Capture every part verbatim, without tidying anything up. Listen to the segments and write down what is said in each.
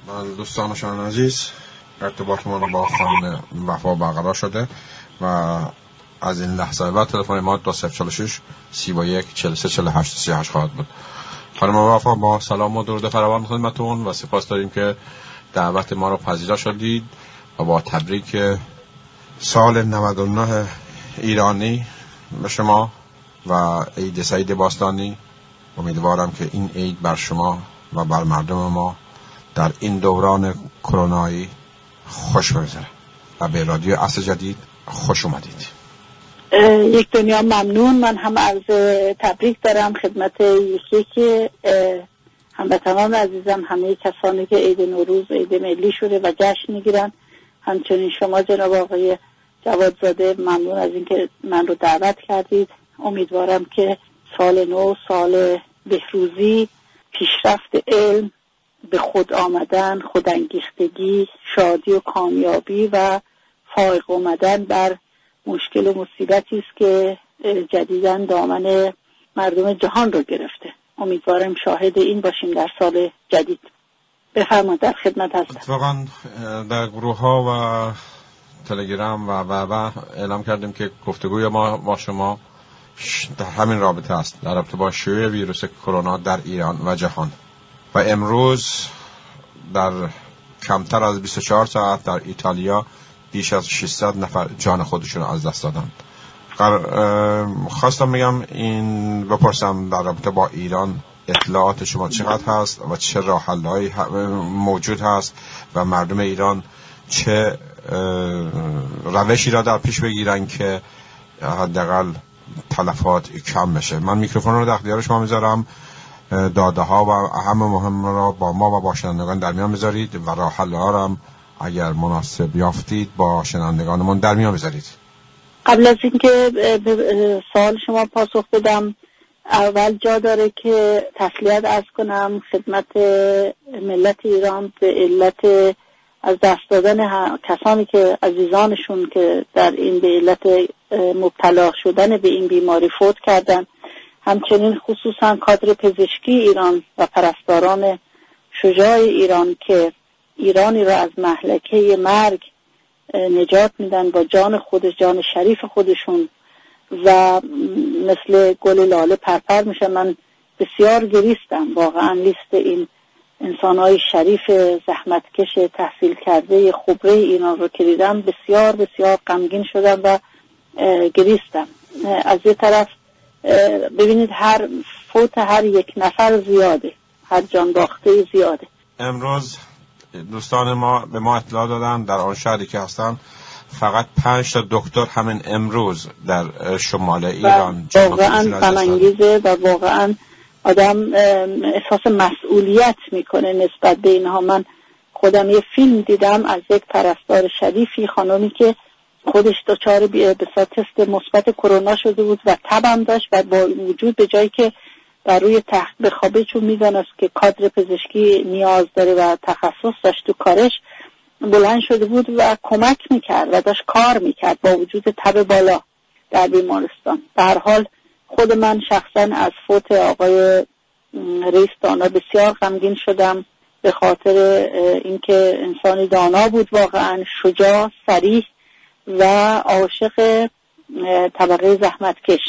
من دوستان شما عزیز، ارتباطمون با خانم وفا برقرار شده و از این لحظه بعد تلفن ما دو صفر چهار شش سی و یک چهل و سه چهل و هشت سی و هشت خواهد بود. خانم وفا با سلام و درود فراوان خدمتتون و سپاس داریم که دعوت ما رو پذیرا شدید و با تبریک سال نود و نه ایرانی به شما و عید سعید باستانی. امیدوارم که این عید بر شما و بر مردم ما در این دوران کرونایی خوش بگذره و به رادیو عصر جدید خوش اومدید. یک دنیا ممنون. من هم عرض تبریک دارم خدمت یکی که هموطنان عزیزم، همه کسانی که عید نوروز عید ملی شده و جشن میگیرن، همچنین شما جناب آقای جوادزاده، ممنون از اینکه من رو دعوت کردید. امیدوارم که سال نو سال بهروزی، پیشرفت علم، به خود آمدن، خودانگیختگی، شادی و کامیابی و فائق آمدن بر مشکل و مصیبتی است که جدیداً دامن مردم جهان رو گرفته. امیدوارم شاهد این باشیم در سال جدید. بفرمایید، در خدمت هستم. اتفاقاً در گروه ها و تلگرام و و و اعلام کردیم که گفتگوی ما با شما در همین رابطه است، در رابطه با شیوع ویروس کرونا در ایران و جهان. و امروز در کمتر از بیست و چهار ساعت در ایتالیا بیش از ششصد نفر جان خودشون از دست دادن. خواستم بگم این بپرسم در رابطه با ایران اطلاعات شما چقدر هست و چه راه حل‌هایی موجود هست و مردم ایران چه روشی را در پیش بگیرن که حداقل تلفات کم بشه. من میکروفون رو در اختیار شما میذارم، داده ها و اهم مهم را با ما و با شنوندگان در میان بذارید و راه حل ها را هم اگر مناسب یافتید با شنوندگانمون در میان بذارید. قبل از اینکه به سوال شما پاسخ بدم، اول جا داره که تسلیت عرض کنم خدمت ملت ایران به علت از دست دادن کسانی که عزیزانشون که در این به علت مبتلا شدن به این بیماری فوت کردن، همچنین خصوصا کادر پزشکی ایران و پرستاران شجاع ایران که ایرانی را از مهلکه مرگ نجات میدن با جان خودش، جان شریف خودشون و مثل گل لاله پرپر میشه. من بسیار گریستم واقعا لیست این انسانهای شریف زحمتکش تحصیل کرده خبره ایران رو که دیدم، بسیار بسیار غمگین شدم و گریستم. از یه طرف ببینید هر فوت هر یک نفر زیاده، هر جان باخته زیاده. امروز دوستان ما به ما اطلاع دادن در آن شهری که هستن فقط پنج تا دکتر همین امروز در شمال ایران واقعا غم‌انگیزه و واقعا آدم احساس مسئولیت میکنه نسبت به اینها. من خودم یه فیلم دیدم از یک پرستار شریفی، خانمی که خودش دچار به تست مثبت کرونا شده بود و تبم داشت و با وجود به جایی که بر روی تخت بخوابه، چون میدونست که کادر پزشکی نیاز داره و تخصص داشت تو کارش، بلند شده بود و کمک میکرد و داشت کار میکرد با وجود تب بالا در بیمارستان. به هر حال خود من شخصا از فوت آقای رئیس دانا بسیار غمگین شدم، به خاطر اینکه انسانی دانا بود، واقعا شجاع، صریح و عاشق طبقه زحمتکش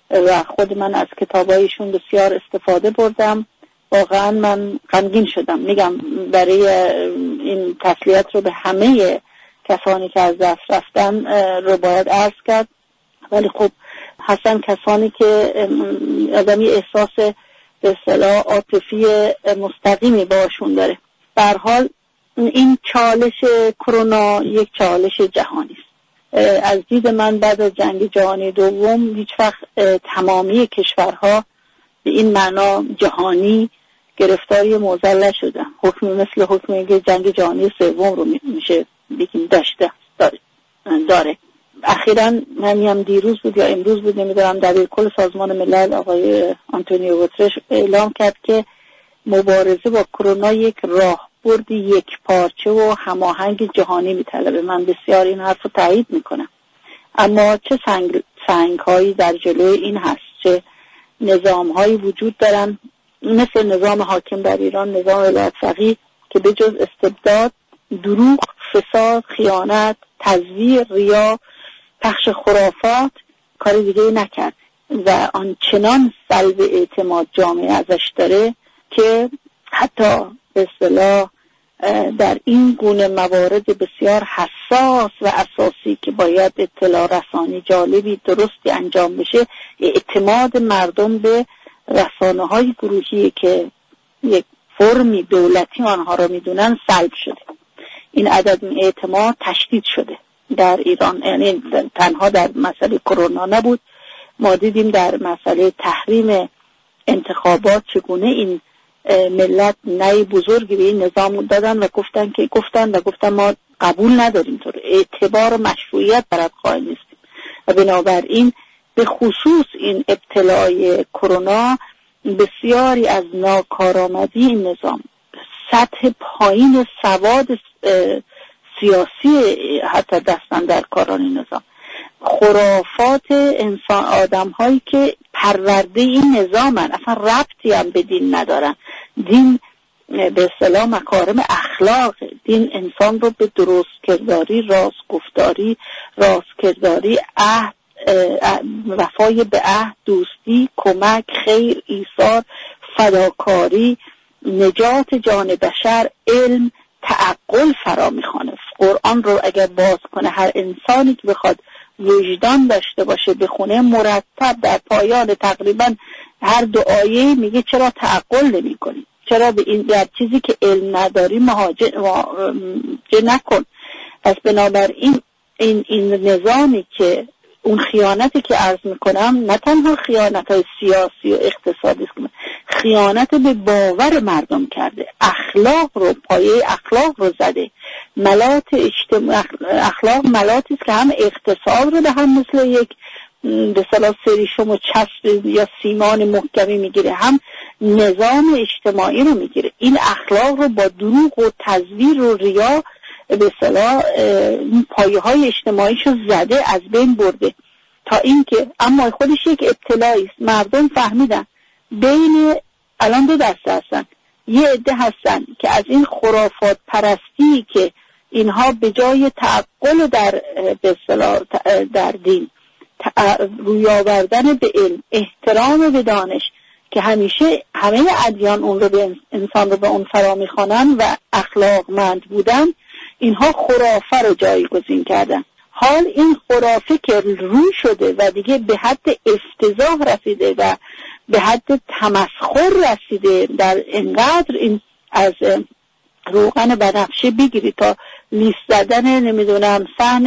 و خود من از کتابایشون بسیار استفاده بردم. واقعا من غمگین شدم. میگم برای این تسلیت رو به همه کسانی که از دست رفتن رو باید عرض کرد، ولی خب هستن کسانی که آدمی احساس به اصطلاح عاطفی مستقیمی باشون داره. به هر حال این چالش کرونا یک چالش جهانی است. از دید من بعد از جنگ جهانی دوم هیچ وقت تمامی کشورها به این معنا جهانی گرفتاری موزل نشدن. حکم مثل حکم جنگ جهانی سوم رو میشه بگیم داشته داره. اخیراً همین دیروز بود یا امروز بود نمیدونم، دبیرکل سازمان ملل آقای آنتونیو گوترش اعلام کرد که مبارزه با کرونا یک راهبرد یک پارچه و هماهنگ جهانی میطلبه. من بسیار این حرف رو تایید میکنم، اما چه سنگ سنگ‌هایی در جلوی این هست، چه نظام‌هایی وجود دارن مثل نظام حاکم در ایران، نظام ولایت فقیه که به جز استبداد، دروغ، فساد، خیانت، تزویر، ریا، پخش خرافات کار دیگه نکرد و آنچنان سلب اعتماد جامعه ازش داره که حتی به اصطلاح در این گونه موارد بسیار حساس و اساسی که باید اطلاع رسانی جالبی درستی انجام بشه، اعتماد مردم به رسانه‌های گروهی که یک فرمی دولتی آنها را میدونن سلب شده. این عدد اعتماد تشدید شده در ایران، یعنی تنها در مسئله کرونا نبود، ما دیدیم در مسئله تحریم انتخابات چگونه این ملت نهی بزرگی به این نظام دادن و گفتن که گفتن و گفتن ما قبول نداریم، تو اعتبار و مشروعیت برات قائل نیستیم. و بنابراین به خصوص این ابتلای کرونا بسیاری از ناکارآمدی این نظام، سطح پایین سواد سیاسی حتی دستن در کاران نظام، خرافات انسان آدم هایی که پرورده این نظامن، اصلا ربطی هم به دین ندارن. دین به اصطلاح مکارم اخلاق، دین انسان رو به درست کرداری، راست گفتاری، راست کرداری، عهد، وفای به عهد، دوستی، کمک، خیر، ایثار، فداکاری، نجات جان بشر، علم، تعقل فرا میخوانه. قرآن رو اگر باز کنه هر انسانی که بخواد وجدان داشته باشه بخونه، مرتب در پایان تقریبا هر دو آیه میگه چرا تعقل نمی کنی، چرا به این در چیزی که علم نداری مهاجه نکن. پس بنابراین این این نظامی که اون خیانتی که عرض میکنم نه تنها خیانت های سیاسی و اقتصادی است، خیانت به باور مردم کرده، اخلاق رو، پایه اخلاق رو زده. ملات اجتماع اخلاق ملاتی است که هم اقتصاد رو به هم مثل یک به اصطلاح سریشم و چسب یا سیمان محکمی میگیره، هم نظام اجتماعی رو میگیره. این اخلاق رو با دروغ و تزویر و ریا به اصطلاح این پایه های اجتماعیشو زده، از بین برده، تا اینکه اما خودش یک ابتلایی است. مردم فهمیدن بین الان دو دسته هستن، یه عده هستن که از این خرافات پرستی که اینها به جای تعقل در به اصطلاح در دین، روی آوردن به علم، احترام به دانش که همیشه همه ادیان اون رو به انسان رو به اون فرا میخوانن و اخلاقمند بودن، اینها خرافه رو جایگزین کردن. حال این خرافه که روی شده و دیگه به حد افتضاح رسیده و به حد تمسخر رسیده، در انقدر این از روغن بنفشه بگیری تا لیست زدن نمیدونم صحن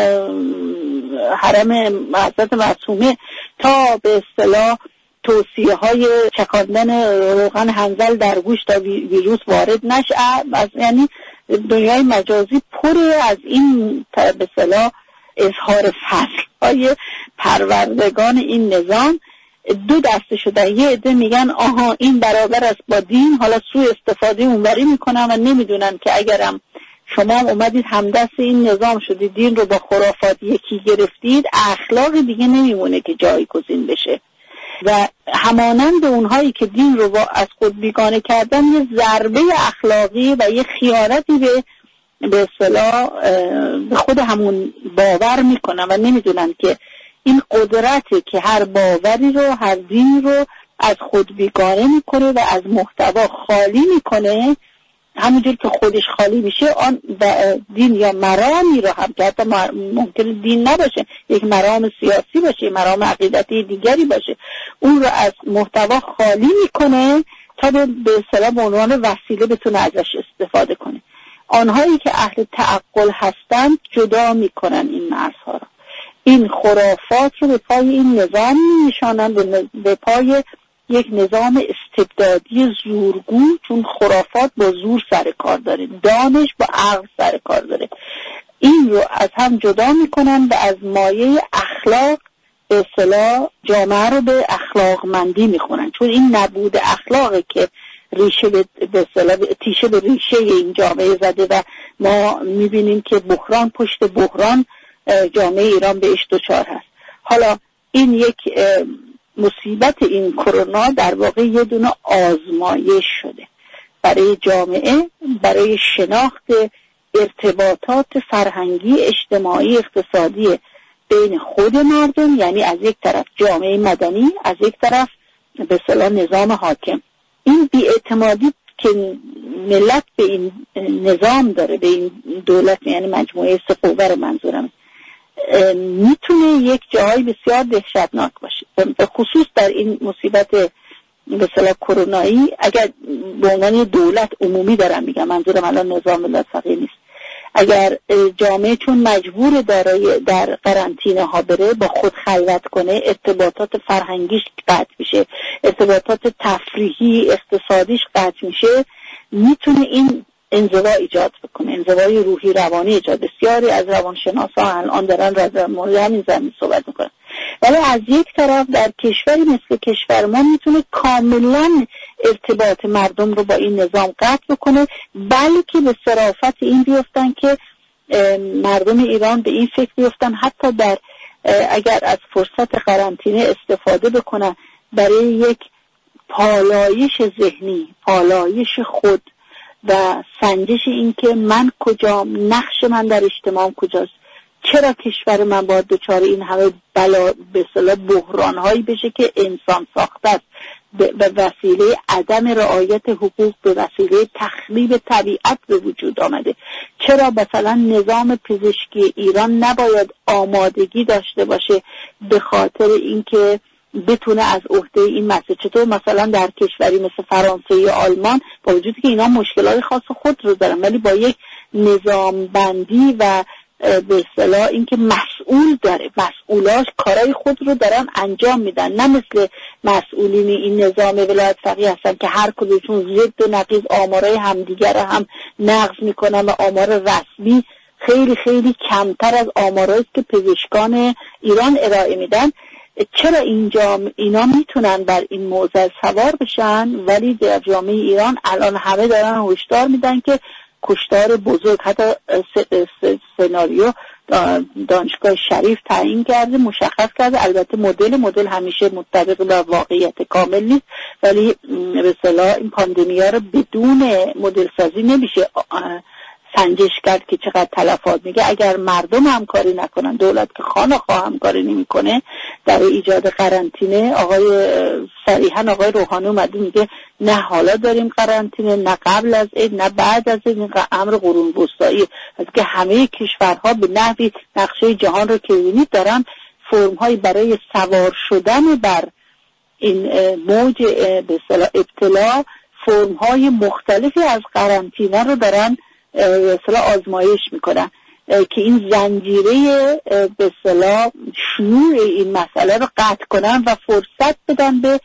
حرم حضرت معصومه تا به اصطلاح توصیه های چکاندن روغن حنظل در گوش تا ویروس وارد نشه، از یعنی دنیای مجازی پر از این به اصطلاح اظهار فضل های پروردگان این نظام. دو دسته شده، یه عده میگن آها این برابر است با دین، حالا سوء استفاده اونوری میکنن و نمیدونن که اگرم شما اومدید همدست این نظام شدید، دین رو با خرافات یکی گرفتید، اخلاق دیگه نمیمونه که جایگزین بشه. و همانند اونهایی که دین رو از خود بیگانه کردن، یه ضربه اخلاقی و یه خیانتی به به اصطلاح به خود همون باور میکنن و نمیدونن که این قدرته که هر باوری رو، هر دین رو از خود بیگانه میکنه و از محتوا خالی میکنه. همونجور که خودش خالی میشه، آن دین یا مرامی رو هم که حتی ممکن دین نباشه، یک مرام سیاسی باشه، مرام عقیدتی دیگری باشه، اون رو از محتوا خالی میکنه تا به اصطلاح به عنوان وسیله بتونه ازش استفاده کنه. آنهایی که اهل تعقل هستند جدا میکنن این مرزها رو. این خرافات رو به پای این نظام میشانن، به پای یک نظام استبدادی زورگو، چون خرافات با زور سر کار داره، دانش با عقل سر کار داره. این رو از هم جدا میکنن و از مایه اخلاق به اصطلاح جامعه رو به اخلاقمندی میخونن، چون این نبود اخلاقه که ریشه به اصطلاح تیشه به ریشه این جامعه زده و ما میبینیم که بحران پشت بحران جامعه ایران بهش دچار هست. حالا این یک مصیبت این کرونا در واقع یه دونه آزمایش شده برای جامعه، برای شناخت ارتباطات فرهنگی، اجتماعی، اقتصادی بین خود مردم، یعنی از یک طرف جامعه مدنی، از یک طرف به اصطلاح نظام حاکم. این بی‌اعتمادی که ملت به این نظام داره، به این دولت، یعنی مجموعه سه قوه رو منظورم، میتونه یک جایی بسیار دهشتناک باشه، به خصوص در این مصیبت به اصطلاح کرونایی. اگر به عنوان دولت عمومی دارم میگم، منظورم الان نظام ولایت فقیه نیست، اگر جامعه چون مجبور دارای در قرنطینه ها بره، با خود خلوت کنه، ارتباطات فرهنگیش قطع میشه، ارتباطات تفریحی اقتصادیش قطع میشه، میتونه این انزوا ایجاد بکنه، انزوای روحی روانی ایجاد. بسیاری از روانشناسا الان دارن در مورد همین زمین صحبت میکنن. ولی از یک طرف در کشوری مثل کشور ما میتونه کاملا ارتباط مردم رو با این نظام قطع بکنه، بلکه به صرافت این بیفتن که مردم ایران به این فکر بیفتن حتی در اگر از فرصت قرنطینه استفاده بکنن برای یک پالایش ذهنی، پالایش خود و سنجش این که من کجام، نقش من در اجتماع کجاست، چرا کشور من باید دچار این همه بلا به اصطلاح بحران هایی بشه که انسان ساخته است، به وسیله عدم رعایت حقوق، به وسیله تخریب طبیعت به وجود آمده. چرا مثلا نظام پزشکی ایران نباید آمادگی داشته باشه به خاطر اینکه بتونه از عهده این مسئله؟ چطور مثلا در کشوری مثل فرانسه یا آلمان، با وجودی که اینا مشکلات خاص خود رو دارن، ولی با یک نظام بندی و به اصطلاح اینکه مسئول داره، مسئولاش کارای خود رو دارن انجام میدن، نه مثل مسئولین این نظام ولایت فقیه هستن که هر کدومشون ضد و نقیض آمارای همدیگر هم نقض میکنن و آمار رسمی خیلی خیلی کمتر از آمارایی که پزشکان ایران ارائه میدن. چرا اینجا اینا میتونن بر این موضوع سوار بشن، ولی در جامعه ایران الان همه دارن هشدار میدن که کشتار بزرگ، حتی سناریو دانشگاه شریف تعیین کرده، مشخص کرده. البته مدل مدل همیشه مطابق با واقعیت کامل نیست، ولی به اصطلاح این پاندمی ها رو بدون مدل سازی نمیشه سنجش کرد که چقدر تلفات میگه. اگر مردم همکاری نکنن، دولت که خانه خواه همکاری نمیکنه در ایجاد قرنطینه، آقای صریحا آقای روحانی اومده میگه نه حالا داریم قرنطینه، نه قبل از عید، نه بعد از عید، این امر قرون وسطایی است که همه کشورها به نحوی نقشه جهان رو که ببینید دارن فرم های برای سوار شدن بر این موج به اصطلاح ابتلا، فرم های مختلفی از قرنطینه رو دارن به اصطلاح آزمایش میکنن که این زنجیره به اصطلاح شیوع این مسئله رو قطع کنن و فرصت بدن به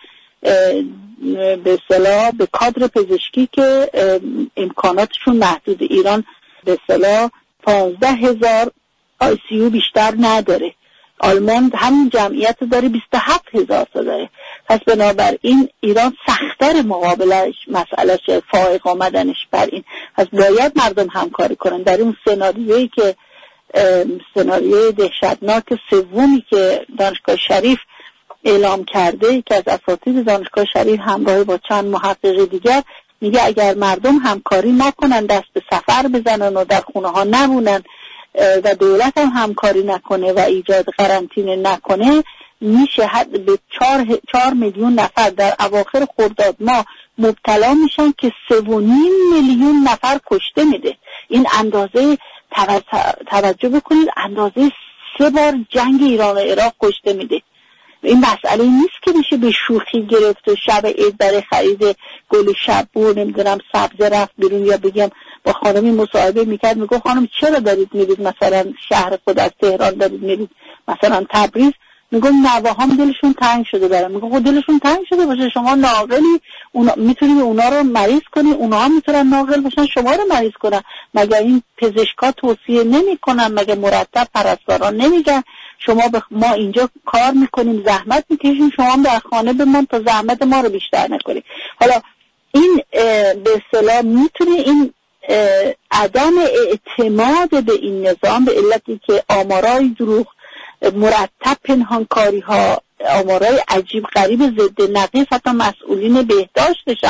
به اصطلاح به کادر پزشکی که امکاناتشون محدود. ایران به اصطلاح پانزده هزار آی سی یو بیشتر نداره، آلمان همین جمعیت داره بیست و هفت هزار تا داره. پس بنابراین ایران سخت‌تر مقابلش مسئلهش فائق آمدنش بر این. پس باید مردم همکاری کنن. در اون سناریویی که سناریوی دهشتناک سومی که دانشگاه شریف اعلام کرده، که از اساتید دانشگاه شریف همراه با چند محقق دیگر میگه اگر مردم همکاری نکنن، دست به سفر بزنن و در خونه ها نمونن و دولت هم همکاری نکنه و ایجاد قرنطینه نکنه، میشه حد به چهار, چهار میلیون نفر در اواخر خرداد ماه مبتلا میشن که سه و نیم میلیون نفر کشته میده. این اندازه توجه بکنید، اندازه سه بار جنگ ایران و عراق کشته میده. این مسئله نیست که میشه به شوخی گرفت و شب عید برای خرید گل شبو نمیدونم سبزه رفت بیرون. یا بگم با خانمی مصاحبه میکرد، میگه خانم چرا دارید میرید مثلا شهر خود از تهران دارید میرید مثلا تبریز؟ میگم نواهام دلشون تنگ شده برام. میگم خب دلشون تنگ شده باشه، شما ناقلی، اونا میتونید اونا رو مریض کنی، اونا هم میتونن ناقل باشن شما رو مریض کنن. مگه این پزشکا توصیه نمیکنن؟ مگه مرتب پرستاران نمیگن شما بخ... ما اینجا کار میکنیم زحمت میکشیم، شما هم در خانه بمون تا زحمت ما رو بیشتر نکنید. حالا این به اصطلاح میتونه این عدم اعتماد به این نظام به علتی که آمارای دروغ، مرتب پنهانکاری ها، آمارای عجیب غریب ضد نقیض، حتی مسئولین بهداشتش هم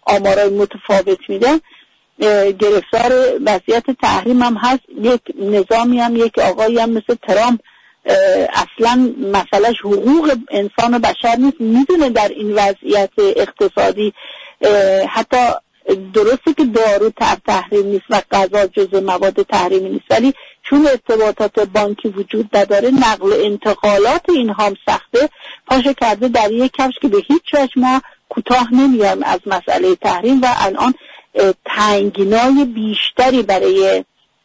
آمارای متفاوت میدن، گرفتار وضعیت تحریم هم هست. یک نظامی هم، یک آقایی هم مثل ترامپ اصلا مسئلهش حقوق انسان و بشر نیست، میدونه در این وضعیت اقتصادی حتی درسته که دارو تحت تحریم نیست و غذا جزء مواد تحریمی نیست، ولی چون ارتباطات بانکی وجود نداره، نقل انتقالات اینها هم سخته، پاشو کرده در یک کفش که به هیچ وجه ما کوتاه نمیایم از مسئله تحریم و الان تنگنای بیشتری برای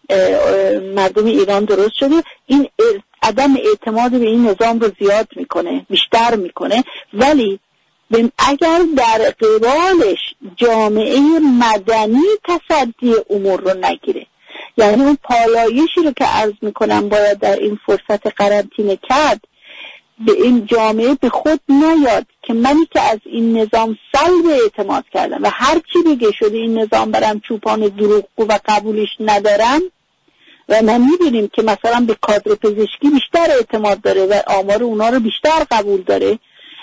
مردم ایران درست شده. این عدم اعتماد به این نظام رو زیاد میکنه، بیشتر میکنه. ولی اگر در قبالش جامعه مدنی تصدی امور رو نگیره، یعنی اون پالایشی رو که عرض میکنم باید در این فرصت قرنطینه کرد، به این جامعه به خود نیاد که منی که از این نظام سلب اعتماد کردم و هر چی بگه شده این نظام برم چوپان دروغگو و قبولش ندارم، و ما میبینیم که مثلا به کادر پزشکی بیشتر اعتماد داره و آمار اونا رو بیشتر قبول داره،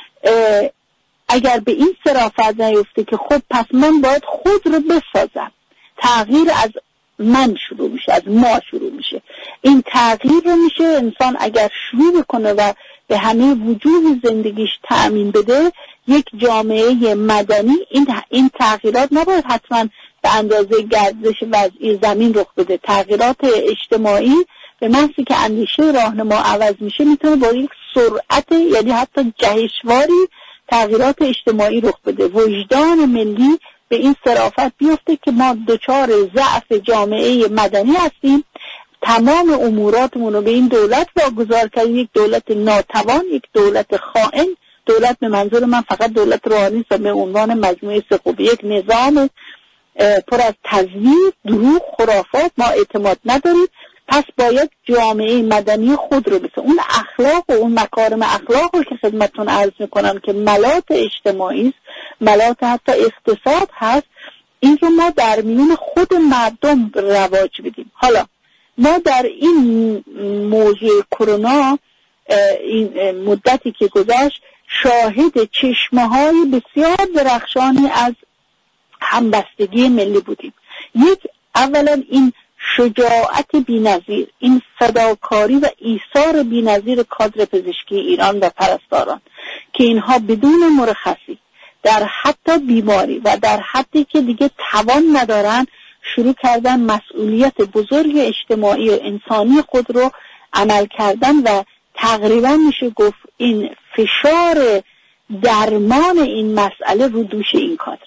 اگر به این صرافت نیفته که خب پس من باید خود رو بسازم، تغییر از من شروع میشه، از ما شروع میشه. این تغییر رو میشه انسان اگر شروع بکنه و به همه وجوه زندگیش تأمین بده، یک جامعه مدنی. این این تغییرات نباید حتما به اندازه گردش وضعی زمین رخ بده. تغییرات اجتماعی به محضی که اندیشه راهنما عوض میشه میتونه با یک سرعت، یعنی حتی جهشواری، تغییرات اجتماعی رخ بده. وجدان ملی به این صرافت بیفته که ما دچار ضعف جامعه مدنی هستیم، تمام اموراتمون رو به این دولت واگذار کردیم، یک دولت ناتوان، یک دولت خائن. دولت به منظور من فقط دولت روحانی است، به عنوان مجموعه سقوبی، یک نظام پر از تزویر، دروغ، خرافات. ما اعتماد نداریم، پس باید جامعه مدنی خود رو بسازیم. اون اخلاق و اون مکارم اخلاق رو که خدمتتون عرض میکنم که ملاط اجتماعی است، ملاط حتی اقتصاد هست، این رو ما در میون خود مردم رواج بدیم. حالا ما در این موضوع کرونا، این مدتی که گذشت، شاهد چشمه‌های بسیار درخشانی از همبستگی ملی بودیم. یک، اولا این شجاعت بی‌نظیر، این فداکاری و ایثار بی‌نظیر کادر پزشکی ایران و پرستاران که اینها بدون مرخصی در حتی بیماری و در حدی که دیگه توان ندارن شروع کردن مسئولیت بزرگ اجتماعی و انسانی خود رو عمل کردن و تقریبا میشه گفت این فشار درمان این مسئله رو دوش این کادر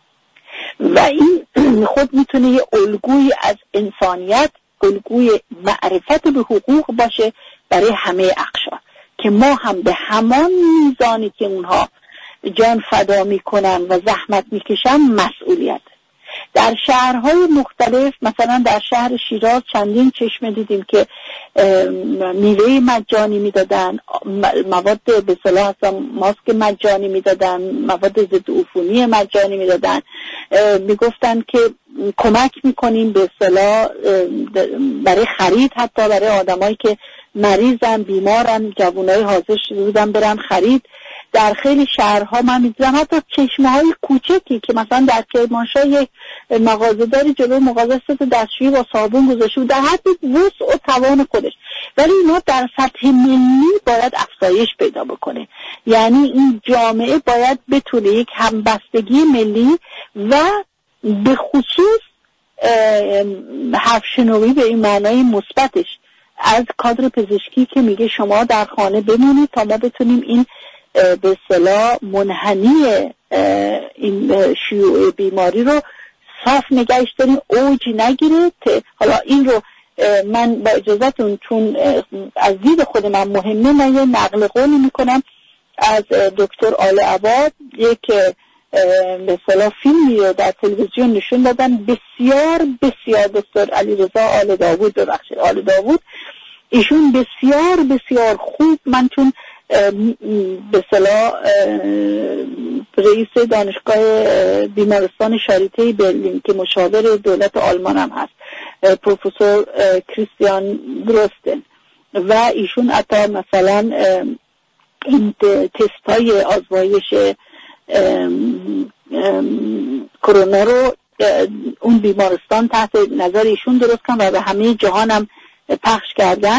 و این خود میتونه یه الگوی از انسانیت، الگوی معرفت به حقوق باشه برای همه اقشار که ما هم به همان میزانی که اونها جان فدا میکنن و زحمت میکشن مسئولیت. در شهرهای مختلف، مثلا در شهر شیراز چندین چشمه دیدیم که میوه مجانی میدادن، مواد به اصطلاح ماسک مجانی میدادن، مواد ضد عفونی مجانی میدادن، میگفتن که کمک میکنیم به اصطلاح برای خرید، حتی برای آدمایی که مریضن، بیمارن، جوانای حاضر بودن برن خرید. در خیلی شهرها من می‌دیدم حتی چشمه‌های کوچکی که مثلا در کرمانشاه یک مغازه‌داری جلوی مغازه دستشویی با صابون گذاشته بود در حد وسع و توان خودش، ولی اینا در سطح ملی باید افزایش پیدا بکنه. یعنی این جامعه باید بتونه یک همبستگی ملی و به خصوص حرفشنوی به این معنای مثبتش از کادر پزشکی که میگه شما در خانه بمونید تا ما بتونیم این به اصطلاح منحنی این شیوع بیماری رو صاف نگهش داریم، اوج نگیره. حالا این رو من با اجازهتون چون از دید خود من مهمه، من یه نقل قولی میکنم از دکتر آل عباد. یک به اصطلاح فیلمی رو در تلویزیون نشون دادن، بسیار بسیار دکتر علیرضا آل داوود ببخشید آل داوود ایشون بسیار بسیار خوب، من چون به اصطلاح رئیس دانشگاه بیمارستان شاریته برلین که مشاور دولت آلمان هم هست، پروفسور کریستیان گروستن، و ایشون حتی مثلا این تست های آزمایش کرونا رو اون بیمارستان تحت نظر ایشون درست کردن و به همه جهان هم پخش کردن.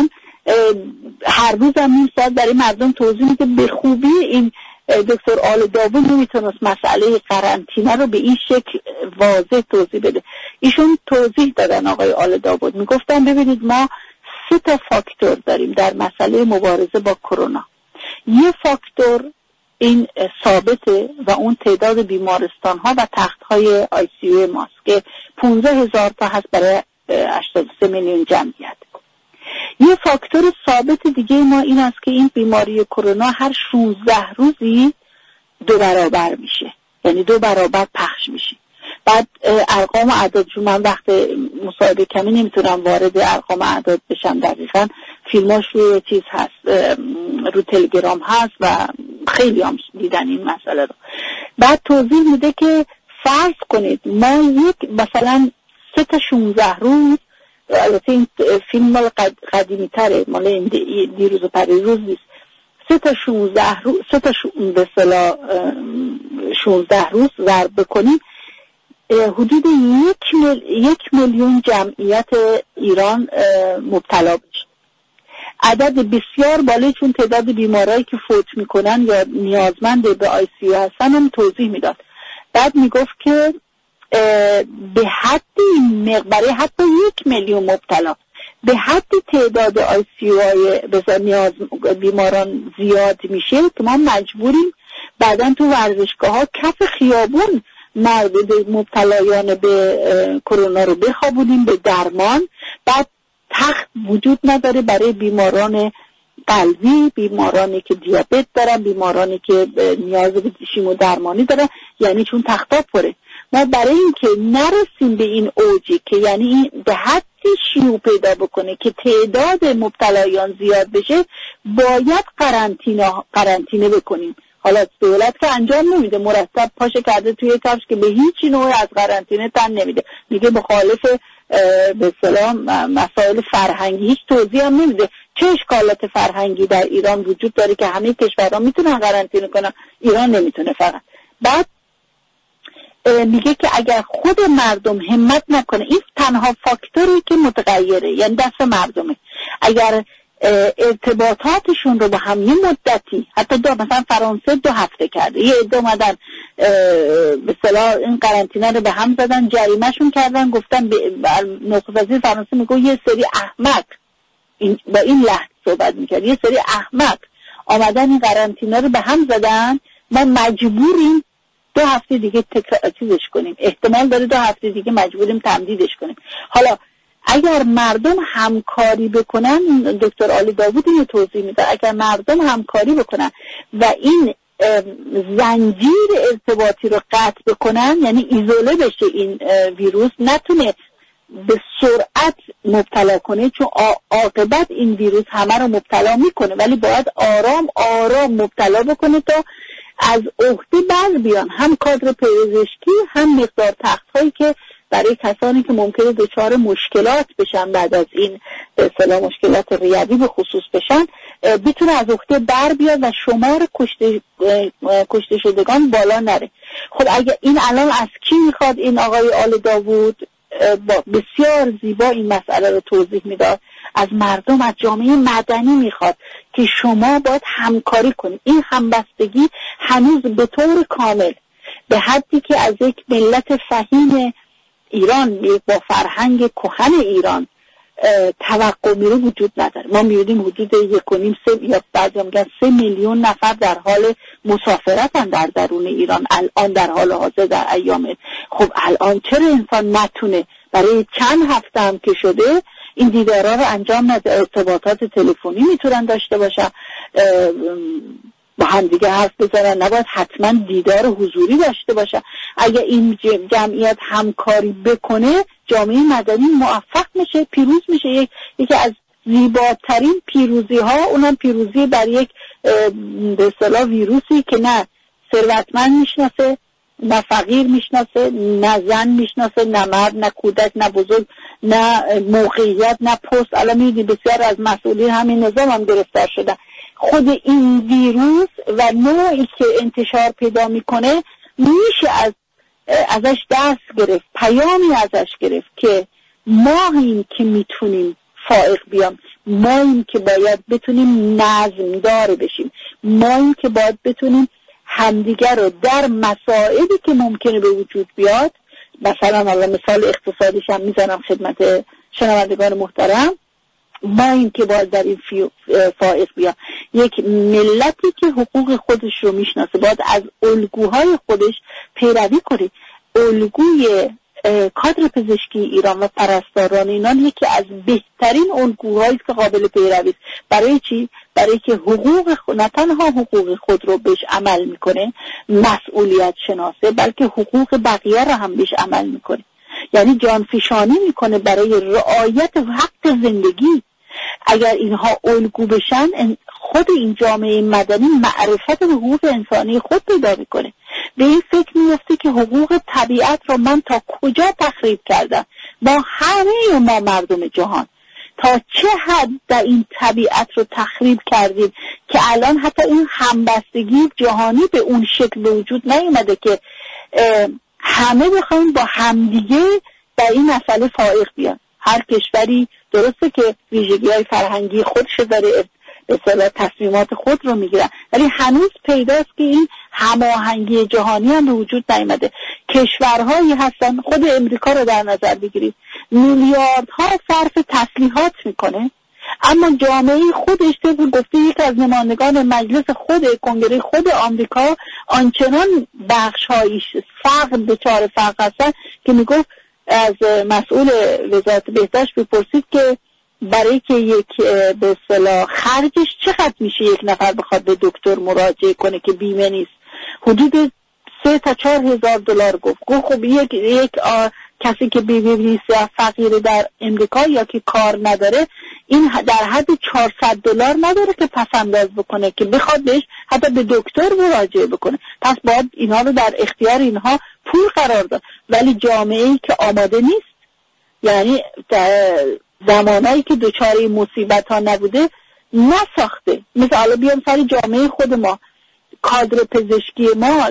هر روز هم نیم ساعت برای مردم توضیح میده. به خوبی این دکتر آل داوود نمیتونست مسئله قرنطینه رو به این شکل واضح توضیح بده. ایشون توضیح دادن آقای آل داوود، میگفتن ببینید ما سه تا فاکتور داریم در مسئله مبارزه با کرونا. یه فاکتور این ثابته و اون تعداد بیمارستان ها و تخت های آی سی یو ماست که پانزده هزار تا هست برای هشتاد و سه میلیون جمعیت. یه فاکتور ثابت دیگه ما این است که این بیماری کرونا هر شانزده روزی دو برابر میشه، یعنی دو برابر پخش میشه. بعد ارقام و اعداد، چون من وقت مصاحبه کمی نمیتونم وارد ارقام و اعداد بشم، دقیقاً فیلماش روی چیز هست، رو تلگرام هست و خیلی هم دیدن این مسئله رو. بعد توضیح میده که فرض کنید ما یک مثلا سه تا شانزده روز، البته این فیلم مال قدیمی تره، مال دیروز و پریروز نیست، سه تا شانزده روز، سه تا به اصطلاح شانزده روز ضرب بکنیم حدود یک, مل... یک میلیون جمعیت ایران مبتلا بشه. عدد بسیار بالایی، چون تعداد بیمارایی که فوت میکنن یا نیازمند به آی سی یو هستن هم توضیح میداد. بعد میگفت که به حد برای حتی یک میلیون مبتلا به حد تعداد آی سی یو های نیاز بیماران زیاد میشه که ما مجبوریم بعدن تو ورزشگاه ها کف خیابون مرد مبتلایان به کرونا رو بخوابونیم به درمان. بعد تخت وجود نداره برای بیماران قلبی، بیمارانی که دیابت دارن، بیمارانی که نیاز به شیمو درمانی دارن، یعنی چون تخت‌ها پره. ما برای اینکه نرسیم به این اوجی که یعنی این به حدی شیوع پیدا بکنه که تعداد مبتلایان زیاد بشه، باید قرنطینه قرنطینه بکنیم. حالا دولت که انجام نمیده، مرتب پاشه کرده توی کفش که به هیچ نوع از قرنطینه تن نمیده، میگه مخالف به اصطلاح مسائل فرهنگی، هیچ توضیح هم نمیده چه اشکالات فرهنگی در ایران وجود داره که همه کشورها میتونن قرنطینه کنن، ایران نمیتونه فقط. بعد میگه که اگر خود مردم همت نکنه، این تنها فاکتوری که متغیره، یعنی دست مردمه، اگر ارتباطاتشون رو با هم یه مدتی، حتی دو مثلا فرانسه دو هفته کرده، یه عده اومدن به اصطلاح این قرنطینه رو به هم زدن، جریمه‌شون کردن، گفتن نخست وزیر فرانسه میگه یه سری احمق، این با این لهجه صحبت میکرد، یه سری احمق آمدن این قرنطینه رو به هم زدن، ما مجبوریم دو هفته دیگه تکرار چیزش کنیم، احتمال داره دو هفته دیگه مجبوریم تمدیدش کنیم. حالا اگر مردم همکاری بکنن، دکتر آل داوود اینو توضیح میده، اگر مردم همکاری بکنن و این زنجیر ارتباطی رو قطع بکنن، یعنی ایزوله بشه این ویروس، نتونه به سرعت مبتلا کنه، چون عاقبت این ویروس همه رو مبتلا میکنه، ولی باید آرام آرام مبتلا بکنه تا از عهده بر بیان هم کادر پزشکی، هم مقدار تخت‌هایی که برای کسانی که ممکنه دچار مشکلات بشن بعد از این به اصطلاح مشکلات ریوی به خصوص بشن، بتونه از عهده بر بیاد و شمار کشته کشته شدگان بالا نره. خب اگه این الان از کی میخواد؟ این آقای آل داوود بسیار زیبا این مسئله رو توضیح میداد، از مردم، از جامعه مدنی میخواد که شما باید همکاری کنید. این همبستگی هنوز به طور کامل به حدی که از یک ملت فهیم ایران با فرهنگ کهن ایران توقع میره وجود نداره. ما می‌بینیم حدود یک و نیم سه یا بعضی میگن سه میلیون نفر در حال مسافرتن در درون ایران الان در حال حاضر در ایام. خب الان چرا انسان نتونه برای چند هفته هم که شده این دیدارها رو انجام نده؟ ارتباطات تلفنی میتونن داشته باشن، با هم دیگه حرف بزنن، نباید حتما دیدار حضوری داشته باشن. اگه این جمعیت همکاری بکنه، جامعه مدنی موفق میشه، پیروز میشه. یک یکی از زیباترین پیروزی ها اونم پیروزی بر یک به اصطلاح ویروسی که نه ثروتمند میشناسه، نه فقیر میشناسه، نه زن میشناسه، نه مرد، نه کودک، نه بزرگ، نه موقعیت، نه پست. الان میدید بسیار از مسئولین همین نظام هم گرفتار شدن. خود این ویروس و نوعی که انتشار پیدا میکنه میشه از ازش دست گرفت، پیامی ازش گرفت که ماییم که میتونیم فائق بیام، ماییم که باید بتونیم نظمدار بشیم، ماییم که باید بتونیم همدیگر رو در مسائلی که ممکنه به وجود بیاد، مثلا حالا مثال اقتصادیش هم میزنم خدمت شنوندگان محترم، ما این که باید در این فائق بیام. یک ملتی که حقوق خودش رو میشناسه باید از الگوهای خودش پیروی کنه. الگوی کادر پزشکی ایران و پرستاران ایران یکی از بهترین الگوهایی که قابل پیروی است. برای چی؟ برای که حقوق خود، نه تنها حقوق خود رو بهش عمل میکنه، مسئولیت شناسه، بلکه حقوق بقیه رو هم بهش عمل میکنه. یعنی جانفشانی میکنه برای رعایت حق زندگی. اگر اینها الگو بشن، خود این جامعه مدنی معرفت به حقوق انسانی خود پیدا میکنه. به این فکر میفته که حقوق طبیعت رو من تا کجا تخریب کردم با همه ما مردم جهان، تا چه حد در این طبیعت رو تخریب کردیم که الان حتی این همبستگی جهانی به اون شکل به وجود نیومده که همه بخوایم با همدیگه در این مسئله فائق بیان. هر کشوری درسته که ویژگی‌های فرهنگی خودش داره، به اصطلاح تصمیمات خود رو میگیرن، ولی هنوز پیداست که این هماهنگی جهانی هم به وجود نیامده. کشورهایی هستن، خود امریکا رو در نظر بگیرید، میلیاردها صرف تسلیحات میکنه، اما جامعه خودش طبق گفته یک از نمایندگان مجلس خود کنگره خود آمریکا آنچنان بخش‌هایش فقر دچار فقر هستن که میگفت از مسئول وزارت بهداشت بپرسید که برای که یک به اصطلاح خرجش چقدر میشه یک نفر بخواد به دکتر مراجعه کنه که بیمه نیست، حدود سه تا چهار هزار دلار گفت. گفت خب یک یک کسی که بیمه نیست یا فقیر در امریکا یا که کار نداره، این در حد چهارصد دلار نداره که پسنداز بکنه که بخواد بهش حتی به دکتر مراجعه بکنه. پس باید اینها رو در اختیار اینها پول قرار داد. ولی جامعه‌ای که آماده نیست، یعنی زمانایی که دوچاره مصیبت ها نبوده نساخته. مثل حالا بیام سر جامعه خود ما، کادر پزشکی ما،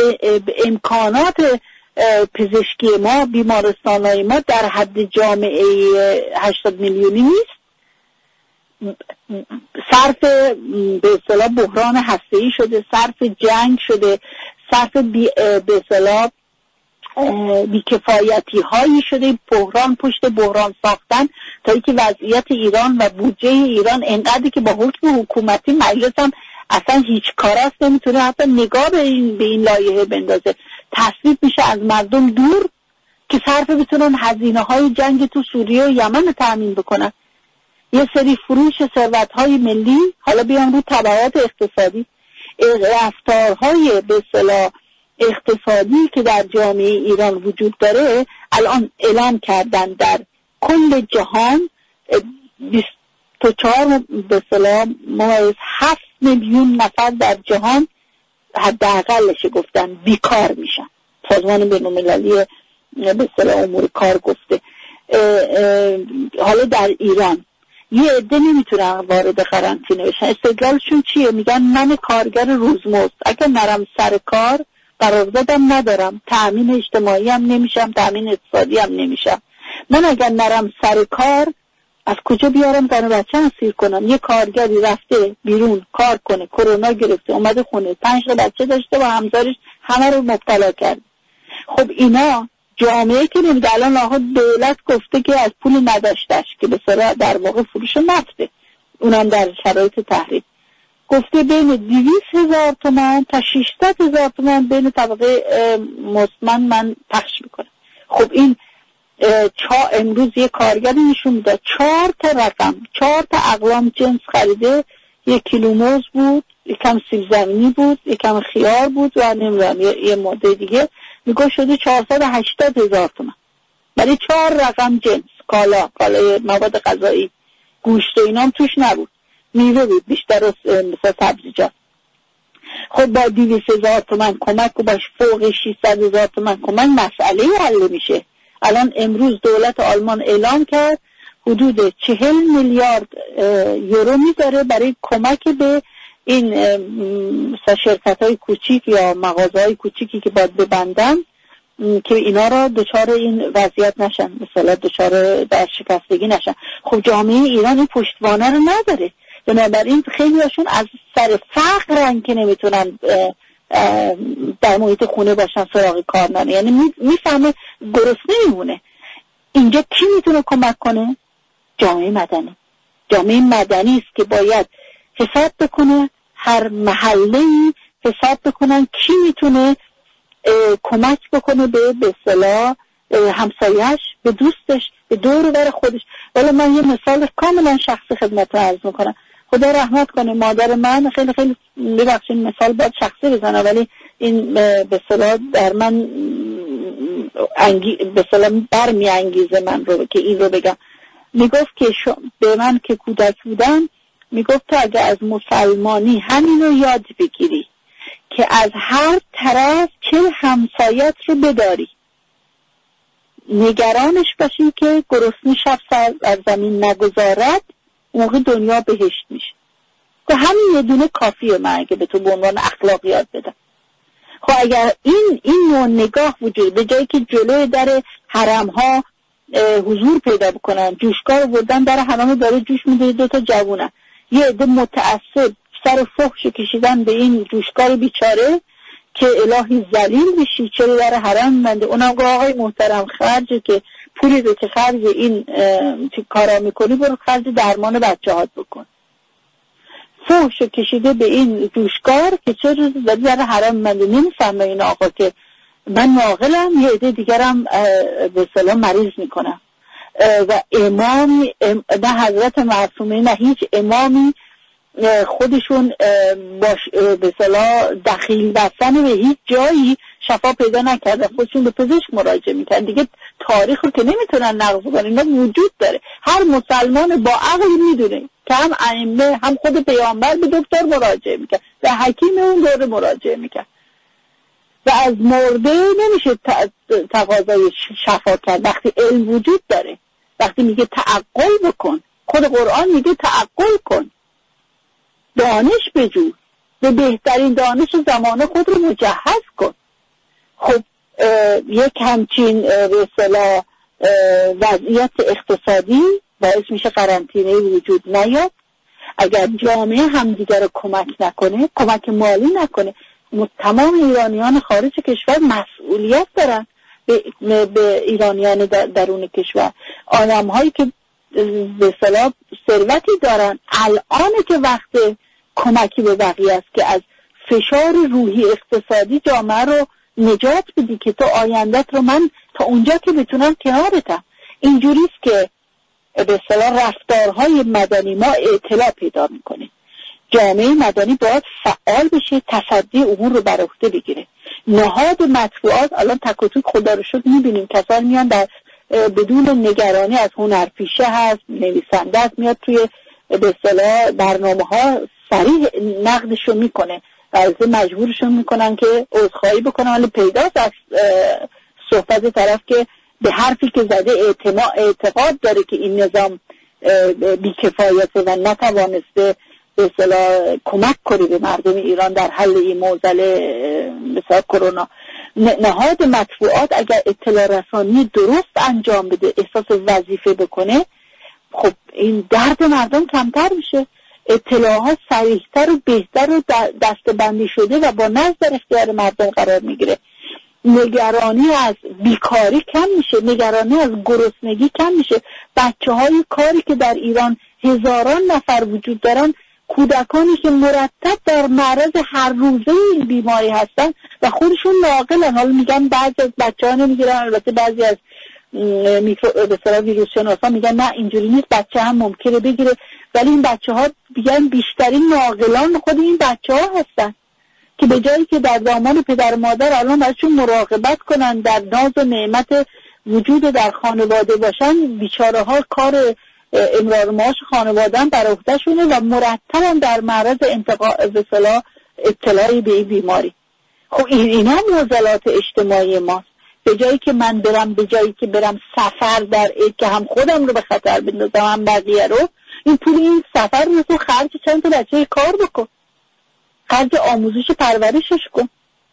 امکانات پزشکی ما، بیمارستان‌های ما در حد جامعه هشتاد میلیونی نیست. صرف به اصطلاح بحران هسته‌ای شده، صرف جنگ شده، صرف بی به اصطلاح بیکفایتی هایی شده، بحران پشت بحران ساختن، تا اینکه وضعیت ایران و بودجه ایران انقدر که با حکم حکومتی مجلس هم اصلا هیچ کاراست نمیتونه حتی نگاه به این به این لایحه بندازه. تصویب میشه از مردم دور که صرف بتونن هزینه های جنگ تو سوریه و یمن رو تامین بکنن. یه سری فروش ثروت های ملی، حالا بیان رو تبعات اقتصادی، رفتارهای به اصطلاح اقتصادی که در جامعه ایران وجود داره، الان اعلام کردن در کل جهان بیست و چهار به اصطلاح ممیز هفت میلیون نفر در جهان حداقلش گفتن بیکار میشن. سازمان بین‌المللی به اصطلاح امور کار گفته. حالا در ایران یه عده نمیتونن وارد قرنطینه بشن. استدلالشون چیه؟ میگن من کارگر روزمزد، اگه نرم سر کار قراردادم ندارم، تأمین اجتماعی هم نمیشم، تأمین اقتصادی هم نمیشم. من اگر نرم سر کار از کجا بیارم زن و بچه اسیر کنم؟ یه کارگری رفته بیرون کار کنه، کرونا گرفته، اومده خونه، پنج تا بچه داشته و همسرش همه رو مبتلا کرد. خب اینا جامعه که نمیده. الان آقا دولت گفته که از پول نداشتش که به صورت در واقع فروش نفته، اونم در شرایط تحریم، گفته بین دویست هزار تومان تا ششصد هزار تومان بین طبقه مسمن من پخش میکنم. خب این چا امروز یه کارگری نشون میده چهار تا رقم، چهار تا اقلام جنس خریده، یک کیلو موز بود، یکم سیب زمینی بود، یکم خیار بود و نمیدونم یه, یه ماده دیگه، میگه شده چهارصد و هشتاد هزار تومان برای چهار رقم جنس کالا، کالای مواد غذایی، گوشت و اینام توش نبود، میوه بود بیشتر از مثلا سبزیجات. خب با دویست هزار تومان کمک و باش فوق ششصد هزار تومان کمک مسئله حل میشه. الان امروز دولت آلمان اعلام کرد حدود چهل میلیارد یورو میذاره برای کمک به این شرکت های کوچیک یا مغازه های کوچیکی که باید ببندن که اینا را دچار این وضعیت نشن، مثلا دچار در شکستگی نشن. خب جامعه ایران این پشتوانه رو نداره، بنابراین خیلی هاشون از سر فقرن که نمیتونن در محیط خونه باشن، سراغ کار نرن، یعنی میفهمه گرسنه میمونه. اینجا کی میتونه کمک کنه؟ جامعه مدنی. جامعه مدنی است که باید حساب بکنه، هر محله‌ای حساب بکنن کی میتونه کمک بکنه به به اصطلاح همسایه‌اش، به دوستش، به دور و بر خودش. ولی من یه مثال کاملا شخصی خدمتتون عرض میکنم. خدا رحمت کنه مادر من، خیلی خیلی ببخشید مثال باید شخصی بزنم ولی این به اصطلاح در من انگی به اصطلاح برمی انگیزه من رو که این رو بگم. میگفت که به من که کودک بودم میگفت تو اگه از مسلمانی همین رو یاد بگیری که از هر طرف چه همسایت رو بداری، نگرانش باشی که گرسنه شب سر از زمین نگذارد، موقع دنیا بهشت میشه. که همین یه دونه کافیه من اگه به تو به عنوان اخلاقیات بدم. خب اگر این این نوع نگاه وجود به جایی که جلوی در حرم ها حضور پیدا بکنن، جوشکار بردن در حرم داره جوش میده دو تا جوونه، یه عده متعصب سر فحش کشیدن به این جوشکار بیچاره که الهی ذلیل بشی چرا در حرم منده. اونم گفت آقای محترم خرجه که پولی رو که خرج این کارا میکنی برو خرج درمان بچه هات بکن. فحش کشیده به این جوشکار که چرا در حرم منده. نمیفهمه این آقا که من ناقلم، یه عده دیگرم به اصطلاح مریض میکنم و امامی نه حضرت معصومه نه هیچ امامی خودشون باش به اصطلاح دخیل بستن به هیچ جایی شفا پیدا نکردن، خودشون به پزشک مراجعه میکنن. دیگه تاریخ رو که نمیتونن نقض کنن، اینا وجود داره. هر مسلمان با عقل میدونه که هم ائمه هم خود پیامبر به دکتر مراجعه میکنن، به حکیم اون دوره مراجعه میکنن و از مرده نمیشه تقاضای شفا کرد وقتی علم وجود داره. وقتی میگه تعقل بکن، خود قرآن میگه تعقل کن، دانش بجو، به بهترین دانش زمانه خود رو مجهز کن. خب یک همچین به اصطلاح وضعیت اقتصادی باعث میشه قرنطینه وجود نیاد. اگر جامعه همدیگر رو کمک نکنه، کمک مالی نکنه، تمام ایرانیان خارج کشور مسئولیت دارن به, به ایرانیان درون کشور. آدم هایی که به اصطلاح ثروتی دارن، الان که وقت کمکی به بقیه است که از فشار روحی اقتصادی جامعه رو نجات بدی که تو آیندت رو من تا اونجا که بتونم کنارتم. اینجوریست که به اصطلاح رفتارهای مدنی ما اطلاع پیدا میکنه. جامعه مدنی باید فعال بشه، تصدی امور رو بر عهده بگیره. نهاد مطبوعات الان تک و توک خدا رو شد میبینیم کسان میان در بدون نگرانی از هنرپیشه هست، نویسنده هست، میاد توی به اصطلاح برنامه ها صریح نقدشو میکنه و از مجبورشون میکنن که عذرخواهی بکنن. ولی پیداست از صحبت طرف که به حرفی که زده اعتقاد داره که این نظام بیکفایته و نتوانسته به اصطلاح کمک کنه به مردم ایران در حل این معضله مثلا کرونا. نهاد مطبوعات اگر اطلاع رسانی درست انجام بده، احساس وظیفه بکنه، خب این درد مردم کمتر میشه، اطلاعات صریح‌تر و بهتر و دسته‌بندی شده و با نظر در اختیار مردم قرار میگیره. نگرانی از بیکاری کم میشه، نگرانی از گرسنگی کم میشه. بچه‌های کاری که در ایران هزاران نفر وجود دارن، کودکانی که مرتب در معرض هر روزه این بیماری هستن و خودشون ناقلن. حالا میگن بعضی از بچه‌ها نمیگیرن، البته بعضی از میکرو به اصطلاح ویروس شناسا میگن نه اینجوری نیست، بچه هم ممکنه بگیره، ولی این بچه‌ها میگن بیشترین ناقلان خود این بچه‌ها هستن که به جایی که در دامان پدر و مادر الان براشون مراقبت کنن، در ناز و نعمت وجود در خانواده باشن، بیچاره ها کار امرار معاش خانواده بر عهده‌شونه و مرتبا در معرض انتقال به اصطلاح اطلاعی به این بیماری. خب این اینا معضلات اجتماعی ماست. به جایی که من برم به جایی که برم سفر در عید که هم خودم رو به خطر بندازم هم بقیه رو، این پول این سفر رو تو خرج چند تا بچه کار بکن، خرج آموزش پرورشش کن.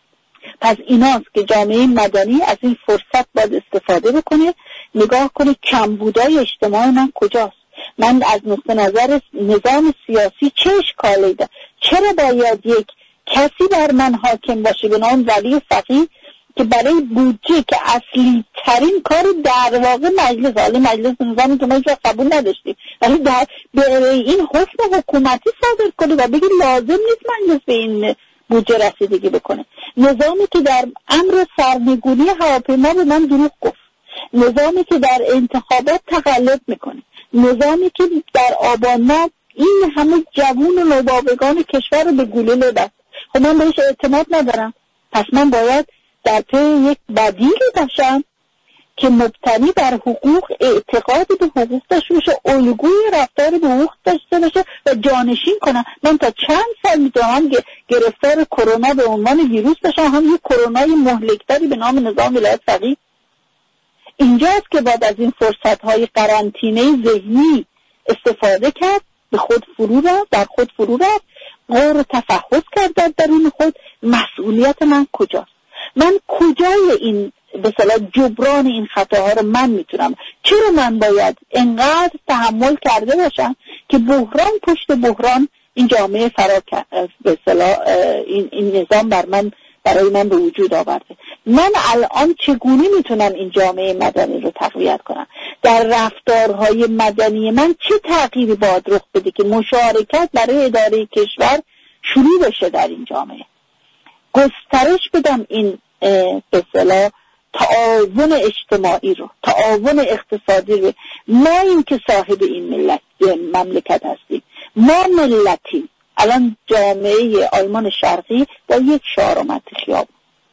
پس ایناست که جامعه مدنی از این فرصت باید استفاده بکنه، نگاه کنه کمبودای اجتماع من کجاست، من از نقطه نظر نظام سیاسی چه اشکالی دارم، چرا باید یک کسی بر من حاکم باشه به نام ولی فقیه که برای بودجه که اصلی ترین کار در واقع مجلس، حالا مجلس نظامی که ما هیچ قبول نداشتیم، ولی در برای این حکم حکومتی صادر کنه و بگه لازم نیست مجلس به این بودجه رسیدگی بکنه. نظامی که در امر سرنگونی هواپیما به من دروغ گفت، نظامی که در انتخابات تقلب میکنه، نظامی که در آبان ماه این همه جوون و نوابگان کشور رو به گلوله بست. خب من بهش اعتماد ندارم، پس من باید در پی یک بدیلی باشم که مبتنی بر حقوق، اعتقاد به حقوق داشته باشه، الگوی رفتار به حقوق داشته باشه و جانشین کنم. من تا چند سال میتونم گرفتار کرونا به عنوان ویروس باشم، هم یک کرونای مهلکتری به نام نظام ولایت فقیه. اینجاست که بعد از این فرصت‌های قرنطینه ذهنی استفاده کرد، به خود فرو رفت، در خود فرو رفت، غور تفحص کرد در درون خود. مسئولیت من کجاست؟ من کجای این به اصطلاح جبران این خطاها رو من میتونم؟ چرا من باید انقدر تحمل کرده باشم که بحران پشت بحران این جامعه فرا به اصطلاح این این نظام بر من برای من به وجود آورده؟ من الان چگونه میتونم این جامعه مدنی رو تقویت کنم؟ در رفتارهای مدنی من چه تغییری باید رخ بده که مشارکت برای اداره کشور شروع بشه در این جامعه؟ گسترش بدم این به اصطلاح تعاون اجتماعی رو، تعاون اقتصادی رو. ما این که صاحب این ملت مملکت هستیم، ما ملتیم. الان جامعه آلمان شرقی با یک شعار آمد خیابون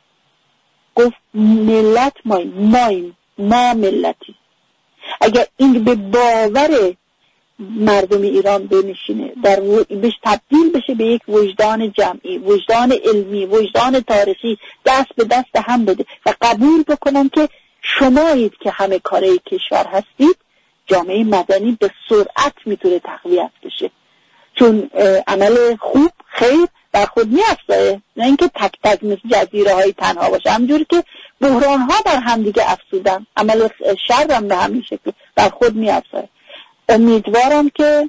گفت ملت مایم، مایم، ما ملتی. اگر این به باور مردم ایران بنشینه، در بهش تبدیل بشه به یک وجدان جمعی، وجدان علمی، وجدان تاریخی، دست به دست هم بده و قبول بکنن که شمایید که همه کاره کشور هستید، جامعه مدنی به سرعت میتونه تقویت بشه. چون عمل خوب خیر بر خود میافزایه، نه اینکه تک تک مثل جزیره های تنها باشه. همجوری که بحران ها بر هم دیگه افزودن، عمل شر هم به همین شکل بر خود میافزایه. امیدوارم که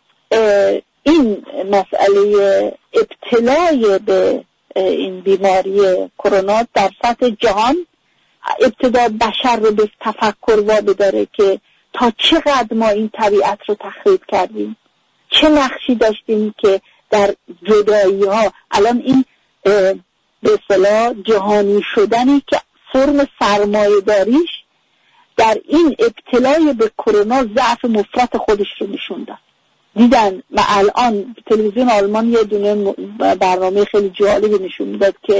این مسئله ابتلای به این بیماری کرونا در سطح جهان ابتدا بشر رو به تفکر وابداره که تا چقدر ما این طبیعت رو تخریب کردیم، چه نقشی داشتیم که در جدایی ها. الان این به اصطلاح جهانی شدنی که فرم سرمایه داریش در این ابتلای به کرونا ضعف مفرط خودش رو نشون داد. دیدن و الان تلویزیون آلمان یه دونه برنامه خیلی جالبی نشون میداد که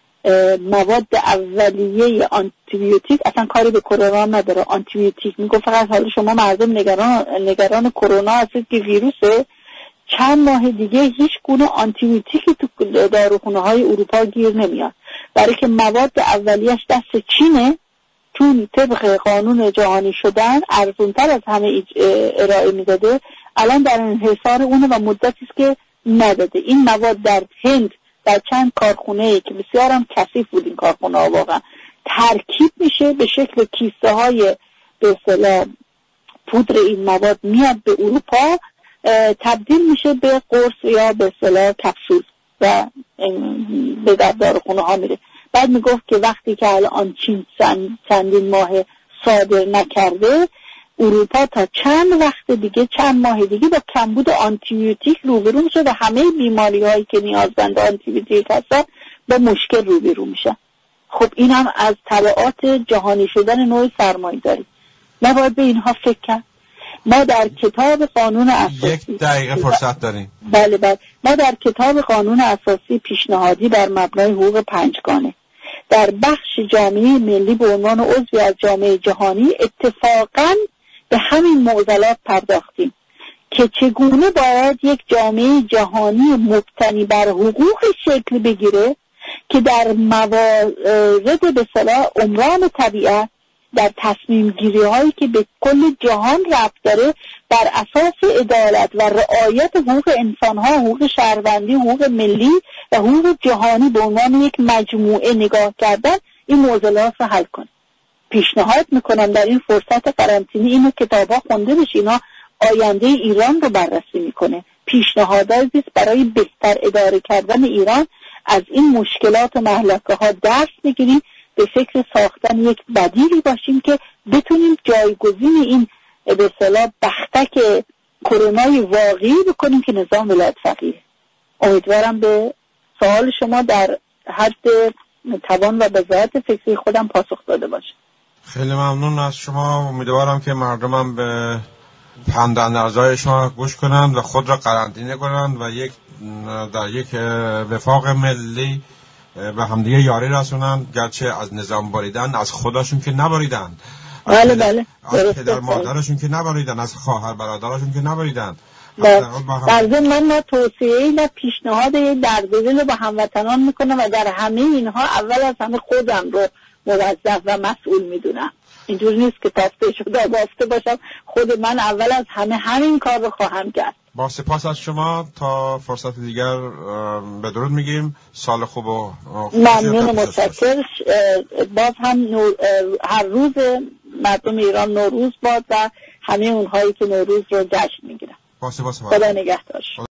مواد اولیه آنتیبیوتیک اصلا کاری به کرونا نداره. آنتیبیوتیک میگه فقط حالا شما مردم نگران نگران کرونا هستید که ویروسه، چند ماه دیگه هیچ گونه آنتیبیوتیکی تو داروخونه های اروپا گیر نمیاد، برای که مواد اولیه‌اش دست چینه. چون طبق قانون جهانی شدن ارزونتر از همه ارائه میداده، الان در انحصار اونه و مدتی است که نداده. این مواد در هند در چند کارخونه که بسیار هم کثیف بود این کارخونه ها واقعا ترکیب میشه به شکل کیسه های به اصطلاح پودر. این مواد میاد به اروپا تبدیل میشه به قرص یا به اصطلاح کپسول و به داروخونه ها میره. بعد میگفت که وقتی که الان چین چندین ماه صادر نکرده، اروپا تا چند وقت دیگه، چند ماه دیگه با کمبود آنتیبیوتیک روبرو میشه و همه بیماری هایی که نیازمند آنتیبیوتیک هستن با مشکل روبرو میشن. خب این هم از تبعات جهانی شدن نوع سرمایه داری. نباید به اینها فکر کرد. ما در کتاب قانون اساسی یک دقیقه فرصت داریم. بله بله ما در کتاب قانون اساسی پیشنهادی بر مبنای حقوق پنجگانه در بخش جامعه ملی به عنوان عضوی از جامعه جهانی اتفاقاً به همین معضلات پرداختیم که چگونه باید یک جامعه جهانی مبتنی بر حقوق شکل بگیره که در موارد به اصطلاح عمران طبیعت، در تصمیم گیری هایی که به کل جهان ربط داره، بر اساس عدالت و رعایت حقوق انسان ها، حقوق شهروندی، حقوق ملی و حقوق جهانی به عنوان یک مجموعه نگاه کردن، این معضلات رو حل کنه. پیشنهاد میکنم در این فرصت قرنطینی اینو کتابا خونده بشه، اینا آینده ایران رو بررسی میکنه، پیشنهاداتی برای بهتر اداره کردن ایران. از این مشکلات و مهلکه ها درس میگیریم، به فکر ساختن یک بدیلی باشیم که بتونیم جایگزین این به اصطلاح بختک کرونای واقعی بکنیم که نظام ولایت فقیه. امیدوارم به سوال شما در حد توان و بضاعت فکری خودم پاسخ داده باشه. خیلی ممنون از شما. امیدوارم که مردمم به پند اندرزهای شما گوش کنند و خود را قرنطینه کنند و یک در یک وفاق ملی به همدیگه یاری رسونند، گرچه از نظام باریدن، از خودشون که نباریدن، بله بله از پدر مادرشون که نباریدن، از خواهر برادرشون که نباریدن. در ضمن من نه توصیه نه پیشنهاد درددل رو به هموطنان میکنم و در همه اینها اول از همه خودم رو موظف و مسئول میدونم. اینجور نیست که تافته شده بافته باشم، خود من اول از همه همین کار رو خواهم کرد. با سپاس از شما، تا فرصت دیگر بدرود میگیم. سال خوب و ممنون، متشکرم. باز هم نور... هر روز مردم ایران نوروز باد و همه اونهایی که نوروز رو جشن میگیرن. با سپاس. خدا نگهدار.